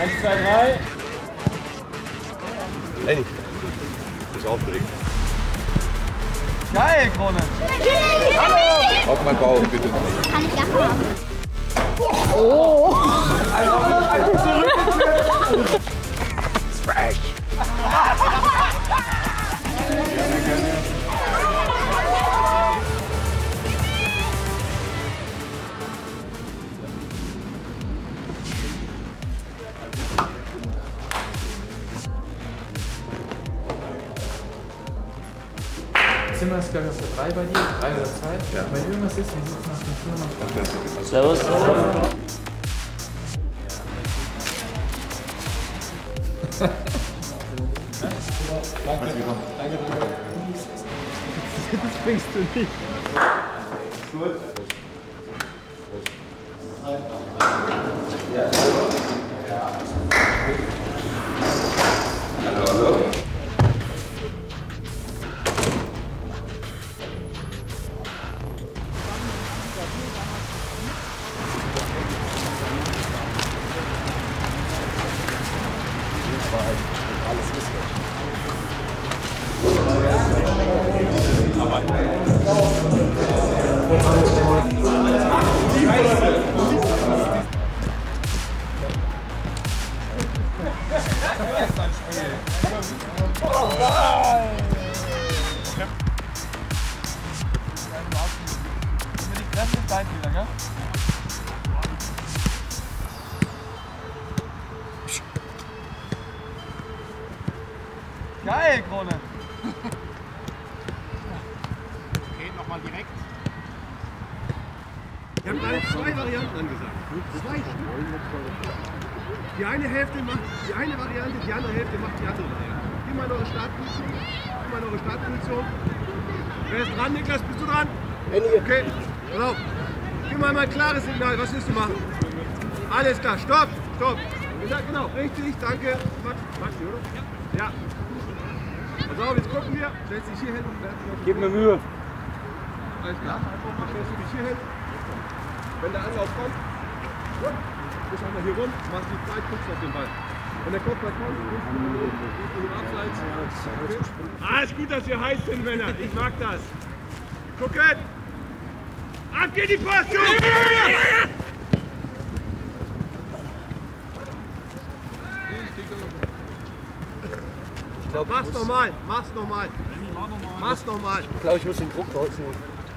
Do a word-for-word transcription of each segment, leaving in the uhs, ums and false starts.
Eins, zwei, drei. Lenny, du bist aufgeregt. Geil, Krone. Hallo! Auf meinen Bauch, bitte. Kann ich gar nicht. Oh! Fresh! Zimmer ist, glaube ich, auf der drei bei dir, drei oder zwei. Ja. Wenn irgendwas ist, wir sitzen auf dem Flur noch. Servus. Das bringst du nicht. Gut. Hallo, hallo. Das ist dein Fehler, gell? Geil, Krone! Okay, nochmal direkt. Wir haben gerade zwei Varianten angesagt. Zwei Stück. Die eine Hälfte macht die eine Variante, die andere Hälfte macht die andere Variante. Geh mal in eure Startposition. Geh mal in eure Startposition. Wer ist dran, Niklas? Bist du dran? Okay. Pass auf. Gib mal mal ein klares Signal. Was willst du machen? Alles klar. Stopp. Stopp. Ja, genau. Richtig. Danke. Max, Maxi, oder? Ja. Pass auf, jetzt gucken wir. Stellst dich hier hin. Gib mir Mühe. Alles klar. Dann stellst du dich hier hin. Wenn der Anlauf kommt, gut. Gehst einmal hier rum, machst die Zeit, guckst auf den Ball. Wenn der Kopfball kommt, gehst du in den Abseits. Okay. Ah, ist gut, dass ihr heiß sind, Männer. Ich mag das. Gucken! Ab geht die Post! Ich glaub, mach's nochmal, mach's nochmal. Mach's nochmal. Ich glaube, ich muss den Druck rausnehmen.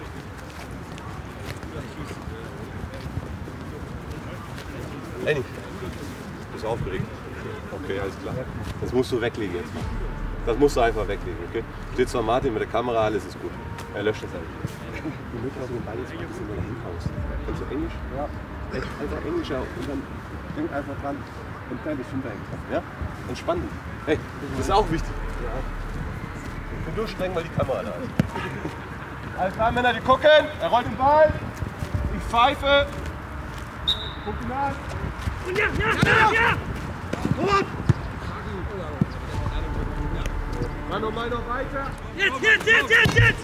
Lenny, du bist aufgeregt. Okay, alles klar. Das musst du weglegen jetzt. Das musst du einfach weglegen, okay? Steht zwar Martin mit der Kamera, alles ist gut. Er löscht das eigentlich. Du möchtest auf den Ball jetzt ein bisschen mehr hinhaust. Kannst du Englisch? Ja. Einfach Englischer und dann denk einfach dran und dann bist du hinterher. Ja? Entspann dich. Hey, das ist auch wichtig. Ja. Ich bin nur streng, weil die Kamera da ist. Alles klar, Männer, die gucken. Er rollt den Ball. Ich pfeife. Guck ihn an. Und ja, ja, ja, ja! Rot! Dann nochmal noch weiter. Jetzt, jetzt, jetzt, jetzt, jetzt!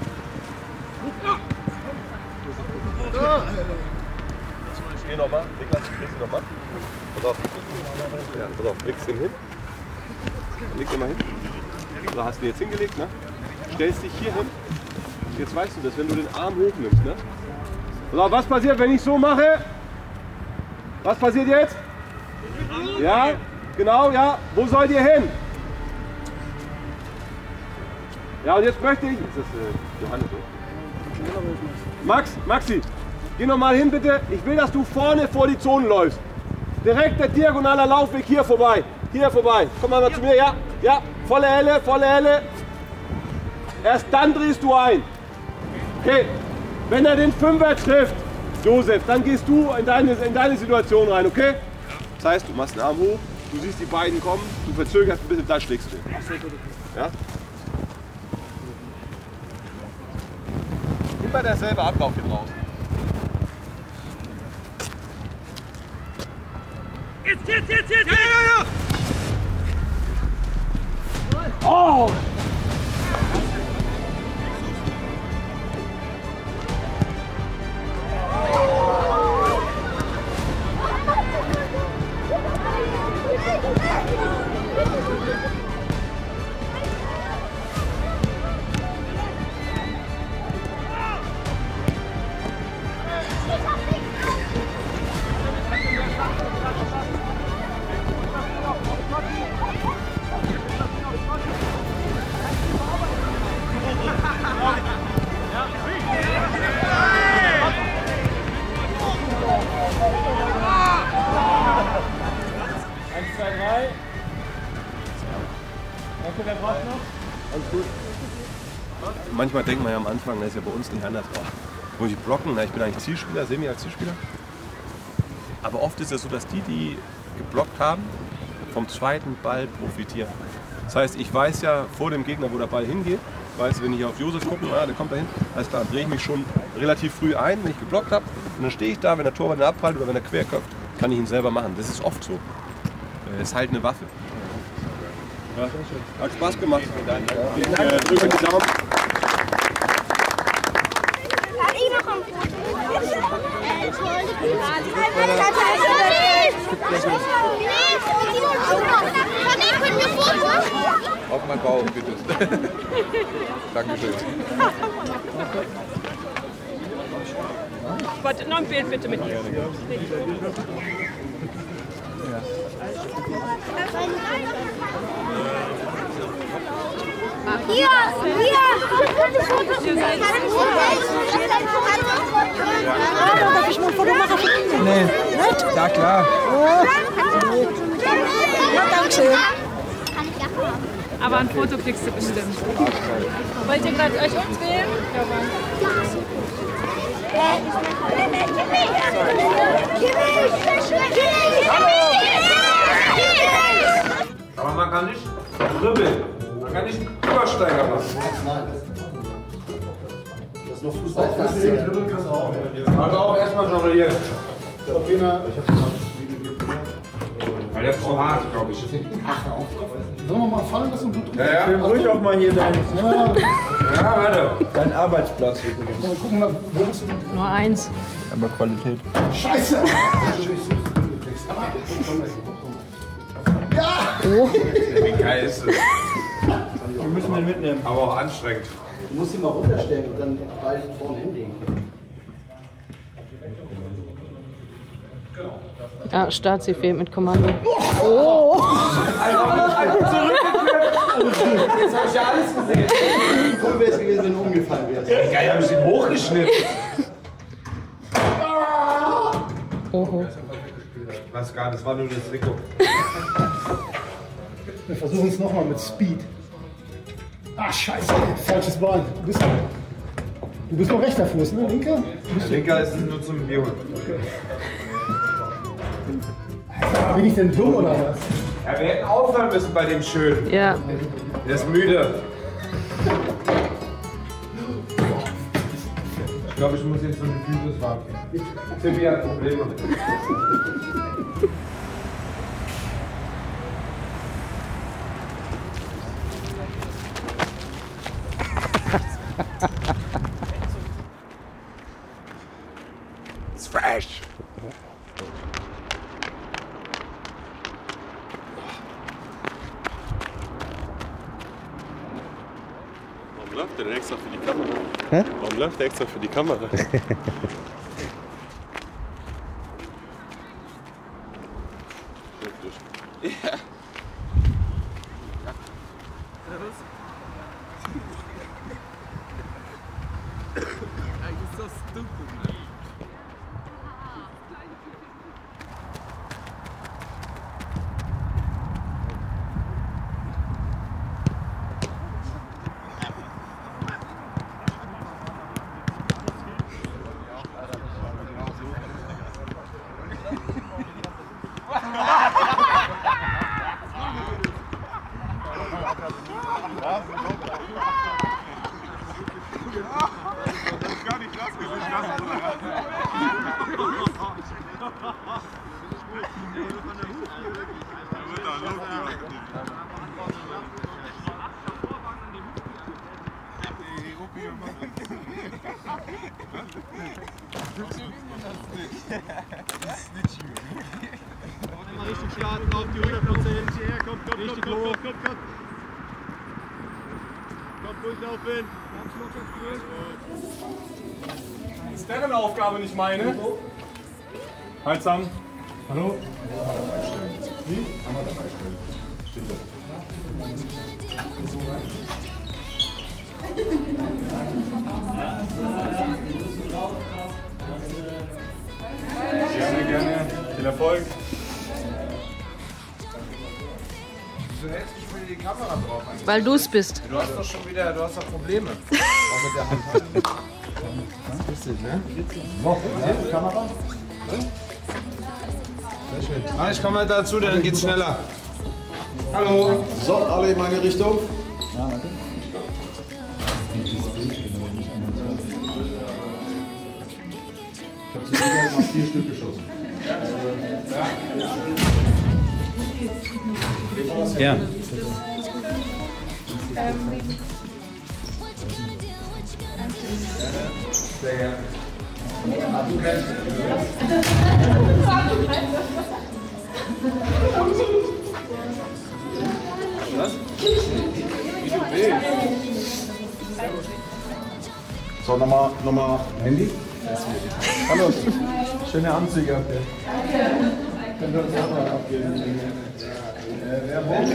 So. Geh nochmal, Niklas, kriegst du nochmal. Pass auf. Ja, pass auf, legst ihn hin. Leg ihn mal hin. So, hast du ihn jetzt hingelegt, ne? Stellst dich hier hin. Jetzt weißt du das, wenn du den Arm hochnimmst, ne? Pass auf, was passiert, wenn ich so mache? Was passiert jetzt? Ja, genau, ja. Wo sollt ihr hin? Ja, und jetzt möchte ich... Ist das äh, Johannes? Max, Maxi, geh noch mal hin bitte. Ich will, dass du vorne vor die Zone läufst. Direkt der diagonaler Laufweg hier vorbei. Hier vorbei. Komm mal, mal zu mir, ja. Ja, volle Helle, volle Helle. Erst dann drehst du ein. Okay, wenn er den Fünfer trifft, Josef, dann gehst du in deine, in deine Situation rein, okay? Das heißt, du machst den Arm hoch, du siehst die beiden kommen, du verzögerst ein bisschen, da schlägst du den. Ja? Immer derselbe Ablauf hier draußen. Jetzt, jetzt, jetzt, jetzt! Ja, ja, ja! Oh! Okay, wer braucht noch? Alles gut. Manchmal denkt man ja am Anfang, das ist ja bei uns nicht anders. Oh, muss ich blocken? Na, ich bin eigentlich Zielspieler, sehe mich als Zielspieler. Aber oft ist es so, dass die, die geblockt haben, vom zweiten Ball profitieren. Das heißt, ich weiß ja vor dem Gegner, wo der Ball hingeht. Ich weiß, wenn ich auf Josef gucke, ah, der kommt dahin, alles klar, drehe ich mich schon relativ früh ein, wenn ich geblockt habe. Und dann stehe ich da, wenn der Torwart ihn abprallt oder wenn er quer köpft, kann ich ihn selber machen. Das ist oft so. Das ist halt eine Waffe. Ja, hat Spaß gemacht. Ich äh, drücke die Daumen. Auf meinen Bauch, bitte. Dankeschön. Warte, noch ein Bild bitte mit dir. Hier, hier! Darf ich mal ein Foto machen? Nee. Nicht? Ja, klar. Ja, danke schön. Aber ein Foto kriegst du bestimmt. Wollt ihr gerade euch umdrehen? Ja, Aber man kann nicht dribbeln. Man kann nicht einen Übersteiger machen. Das ist noch Fußball. Also auch erstmal jonglieren. Weil der ist zu hart, glaube ich. Sollen wir mal fallen lassen und du Ja, ja. Film ruhig auch mal hier dein, Ja, Ja, warte. dein Arbeitsplatz übrigens. mal gucken, wo bist du denn? Nur eins. Aber Qualität. Scheiße! Wie geil ist das? Wir müssen den mitnehmen. Aber auch anstrengend. Du musst ihn mal runterstellen und dann bald vorne hinlegen. Ja, Stazi fehlt mit Kommando. Jetzt hab ich ja alles gesehen. Cool wäre es gewesen, wenn du umgefallen wärst. Geil, hab ich den hochgeschnitten. Oho. Ich weiß gar nicht, das war nur das Trikot. Wir versuchen es nochmal mit Speed. Ah, scheiße, falsches Bein. Du bist, du bist noch rechter Fuß, ne? Linker? Der Linker ist nur zum Bier. Okay. Bin ich denn dumm oder was? Ja, wir hätten aufhören müssen bei dem Schön. Ja. Der ist müde. Ich glaube, ich muss jetzt so eine Physis fahren. Timmy hat Probleme. It's fresh. Warum läuft der denn extra für die Kamera? Hä? Warum läuft der extra für die Kamera? Ja. Eigentlich so stupid. Mal richtig starten auf die hundert Prozent. Hierher, kommt, kommt, kommt, kommt, kommt, kommt, kommt. Kommt durchlaufen. Das ist deren Aufgabe, nicht meine. Halt zusammen. Hallo? Wie? Gerne, gerne. Viel Erfolg. Wieso hältst du schon wieder die Kamera drauf eigentlich? Weil du es bist. Du hast doch schon wieder, du hast doch Probleme. Auch mit der Hand. Das ist es, ne? Noch, ja, Kamera? Sehr schön. Ah, ich komme mal dazu, dann geht's schneller. Hallo. So, alle in meine Richtung. Ja, danke. Ich habe vier Stück geschossen. Ja. Sehr gerne. Was? Wie du willst. So, nochmal, nochmal Handy. Hallo. Schöne Anzüge habt ihr. Könnt ihr uns auch mal abgeben? Äh, wer braucht?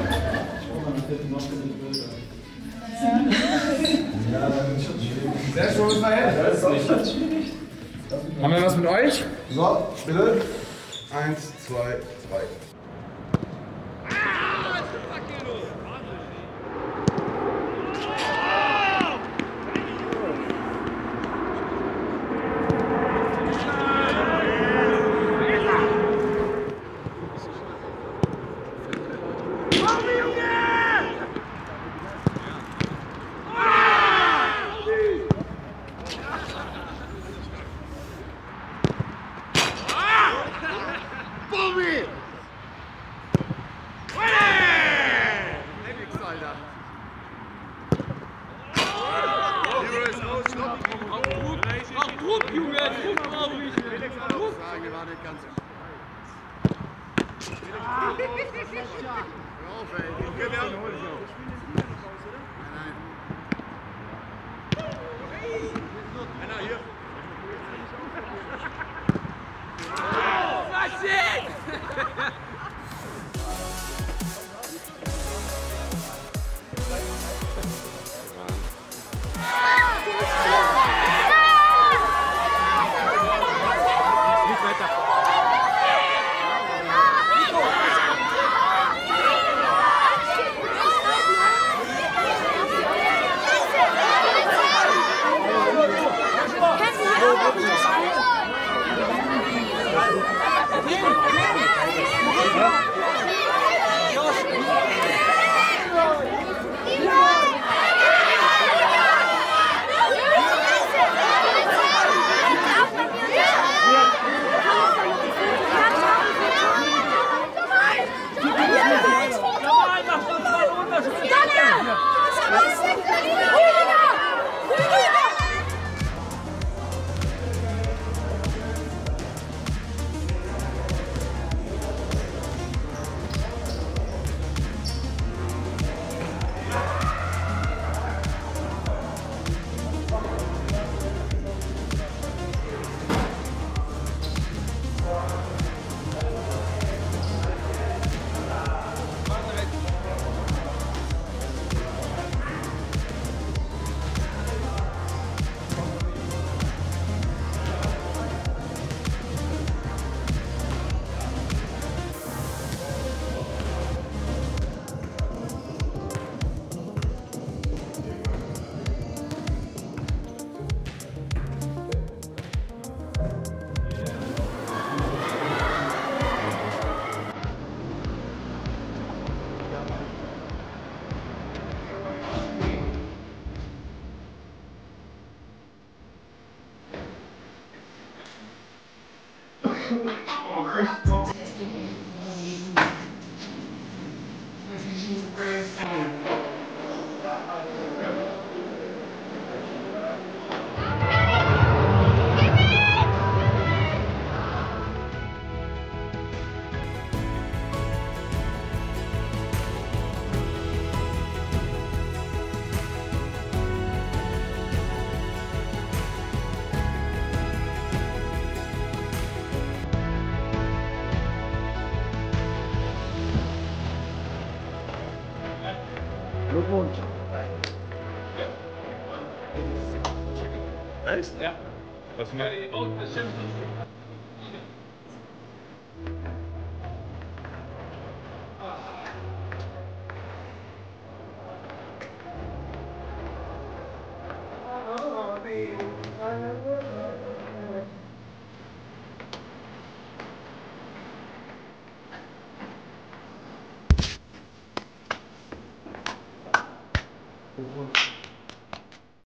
Sehr schön, was verhält. Haben wir was mit euch? So, bitte. Eins, zwei, drei. Glückwunsch. Echt? Ja. Was für eine?